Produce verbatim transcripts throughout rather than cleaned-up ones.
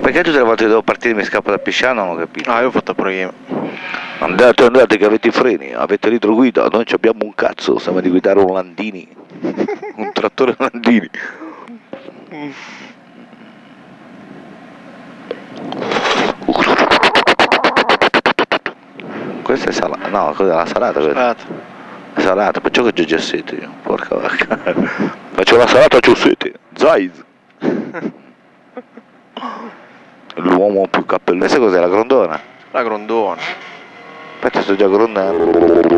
perché tutte le volte che devo partire mi scappa da Pisciano, non ho capito. Ah, io ho fatto prima. Andate, andate che avete i freni, avete l'idroguida, noi ci abbiamo un cazzo, stiamo di guidare un Landini, un trattore Landini. Questa è salata, no, cos'è la salata? Salata. È salata, perciò che c'ho già sete io, porca vacca. Faccio la salata, c'ho sete, Zaiz. L'uomo più cappello. Questa cos'è, la grondona? La grondona. Aspetta, sto già grondando.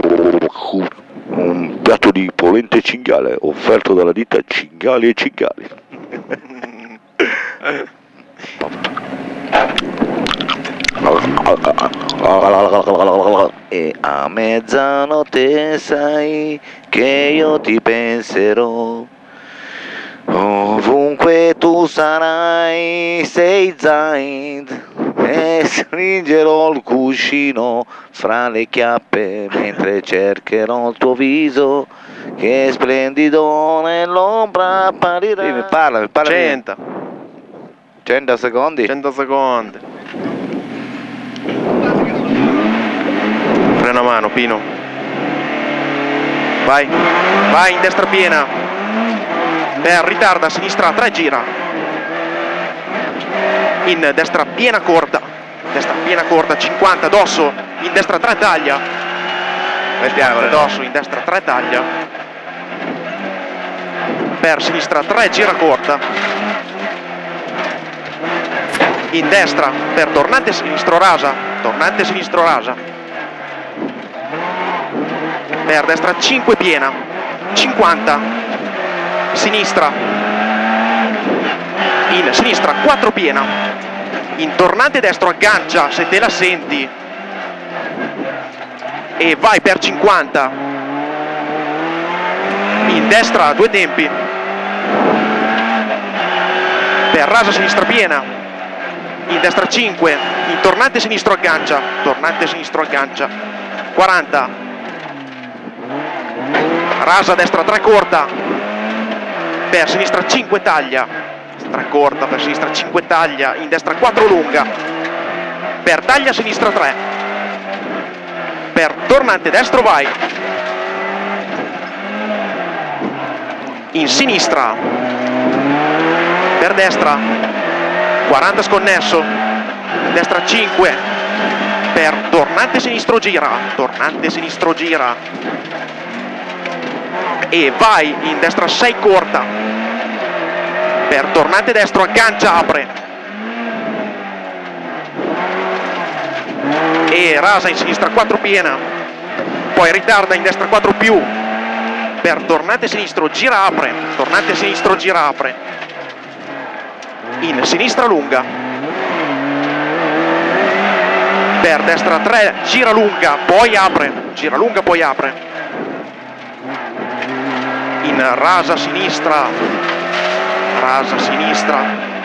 Un piatto di polente e cinghiale offerto dalla ditta Cinghiali e Cinghiali. E a mezzanotte sai che io ti penserò. Ovunque tu sarai, sei Zaid, e stringerò il cuscino fra le chiappe mentre cercherò il tuo viso che splendido nell'ombra apparirà. Sì, mi parla, mi parla. cento. cento secondi? cento secondi. Frena a mano, Pino. Vai, vai in destra piena. Per ritarda a sinistra, tre gira. In destra piena corta. Destra piena corta, cinquanta, dosso. In destra tre taglia. Vediamo, dosso, in destra tre taglia. Per sinistra tre gira corta. In destra per tornante sinistro rasa. Tornante sinistro rasa. Per destra cinque piena. cinquanta. Sinistra, in sinistra quattro piena, in tornante destro aggancia se te la senti e vai per cinquanta, in destra due tempi, per rasa sinistra piena, in destra cinque, in tornante sinistro aggancia, tornante sinistro aggancia, quaranta, rasa destra tre corta, per sinistra cinque taglia, destra corta, per sinistra cinque taglia, in destra quattro lunga, per taglia sinistra tre, per tornante destro vai, in sinistra, per destra, quaranta sconnesso, destra cinque, per tornante sinistro gira, tornante sinistro gira, e vai in destra sei corta, per tornante destro aggancia, apre e rasa in sinistra quattro piena, poi ritarda in destra quattro più, per tornante sinistro gira, apre, tornante sinistro gira, apre, in sinistra lunga, per destra tre gira lunga, poi apre, gira lunga, poi apre, in rasa sinistra, rasa sinistra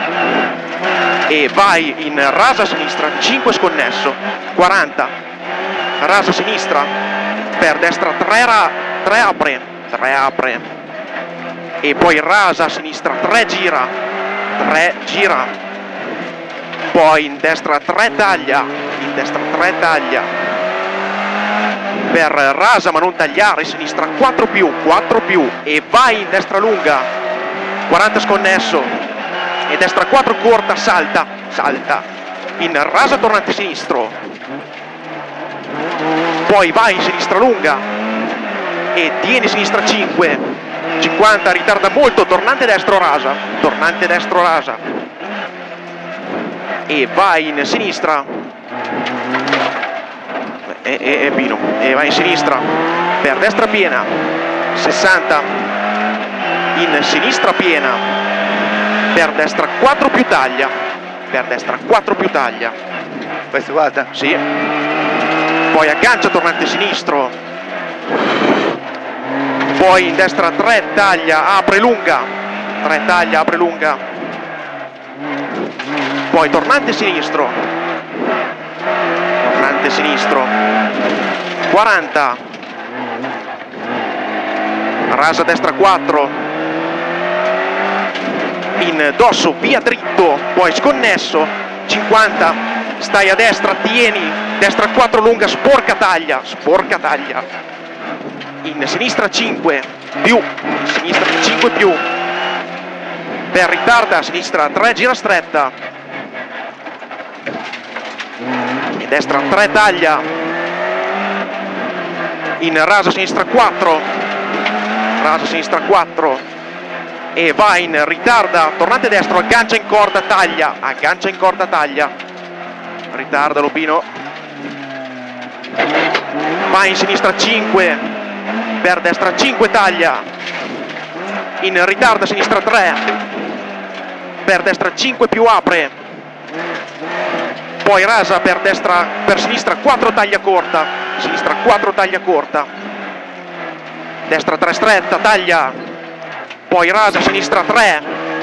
e vai in rasa sinistra, cinque sconnesso, quaranta, rasa sinistra, per destra tre, ra, tre apre, tre apre e poi rasa sinistra, tre gira, tre gira, poi in destra tre taglia, in destra tre taglia, per rasa ma non tagliare, sinistra quattro più, quattro più e vai in destra lunga, quaranta sconnesso e destra quattro corta, salta, salta, in rasa tornante sinistro, poi vai in sinistra lunga e tieni sinistra cinque, cinquanta, ritarda molto, tornante destro rasa, tornante destro rasa e vai in sinistra e, e, e Pino, e vai in sinistra per destra piena, sessanta, in sinistra piena, per destra quattro più taglia, per destra quattro più taglia, Questo guarda? sì, poi aggancia tornante sinistro, poi in destra tre taglia, apre lunga, tre taglia, apre lunga, poi tornante sinistro, tornante sinistro, quaranta, rasa destra quattro, in dosso via dritto, poi sconnesso, cinquanta, stai a destra, tieni, destra quattro lunga, sporca taglia, sporca taglia, in sinistra cinque, più, sinistra cinque più, per ritarda, sinistra tre, gira stretta, in destra tre taglia, in rasa sinistra quattro, rasa sinistra quattro, e va in ritarda, tornante destro, aggancia in corda, taglia, aggancia in corda, taglia, ritarda Lupino, va in sinistra cinque, per destra cinque taglia, in ritarda sinistra tre, per destra cinque più apre, poi rasa per destra, per sinistra quattro taglia corta, sinistra quattro taglia corta, destra tre stretta, taglia, poi rasa sinistra tre,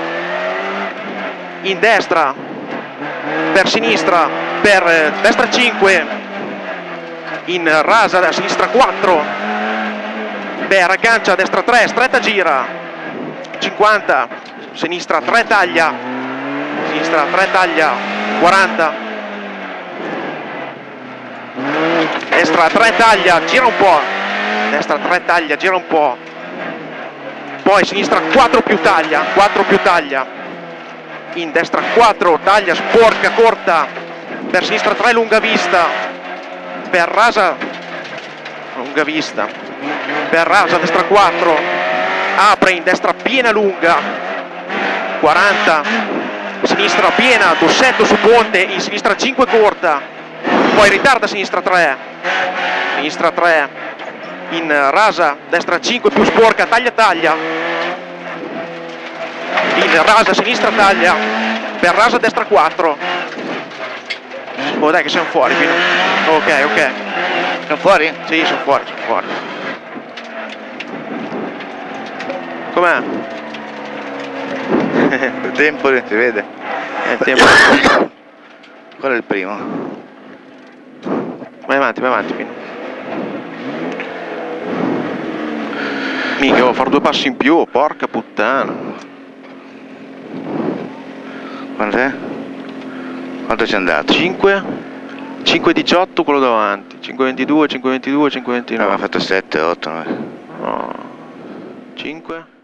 in destra, per sinistra, per destra cinque, in rasa da sinistra quattro, per aggancia a destra tre, stretta gira, cinquanta, sinistra tre taglia, sinistra tre taglia, quaranta, destra tre taglia, gira un po', destra tre taglia, gira un po', poi sinistra quattro più taglia, quattro più taglia, in destra quattro taglia, sporca corta, per sinistra tre lunga vista, per rasa lunga vista, per rasa destra quattro, apre in destra piena lunga, quaranta, sinistra piena, dossetto su ponte, in sinistra cinque corta, poi ritarda sinistra tre, sinistra tre, in rasa destra cinque più sporca, taglia taglia, in rasa sinistra taglia, per rasa destra quattro, oh dai che siamo fuori, Pino. Ok, ok, Sono fuori? sì, sono fuori, sono fuori. Com'è? Il tempo si vede. È il tempo. Quello è il primo. Vai avanti, vai avanti, Pino. Mica, devo fare due passi in più, porca puttana. Quant'è? Quanto c'è andato? cinque, cinque diciotto quello davanti, cinque ventidue, cinque ventidue, cinque ventinove. Aveva fatto sette, otto, nove. No. cinque